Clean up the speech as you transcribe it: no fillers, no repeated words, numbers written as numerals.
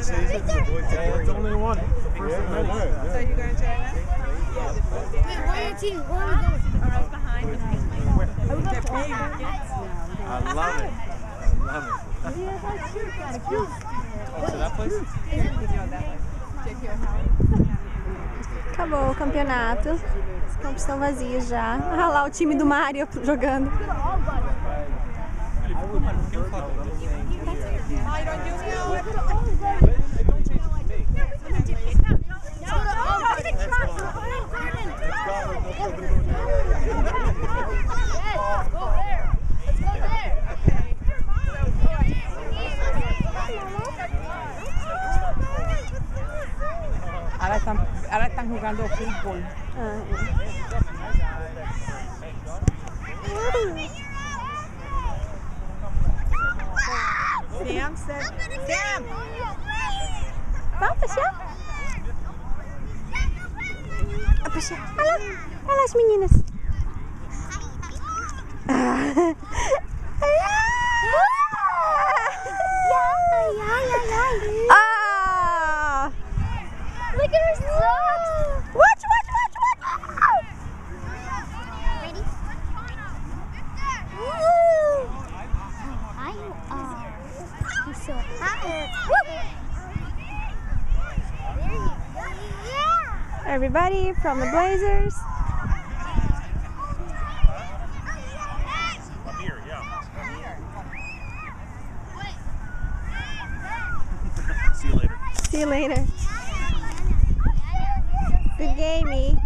season. It's only one. The first of many. So you're going to join us? Wait, where are your team? Where are we going? Right behind the I love it. I love it. Oh, to that place? Acabou o campeonato. Os campos estão vazios já. Olha lá o time do Mario jogando. Ahora están jugando fútbol. Sam said, Sam! Vamos passear? Vamos passear. Olha lá as meninas. Ah! Look at her socks! Watch! Ready? He's so hot. There you go. Yeah! Everybody from the Blazers. I'm here, yeah. See you later. See you later. Good gamey.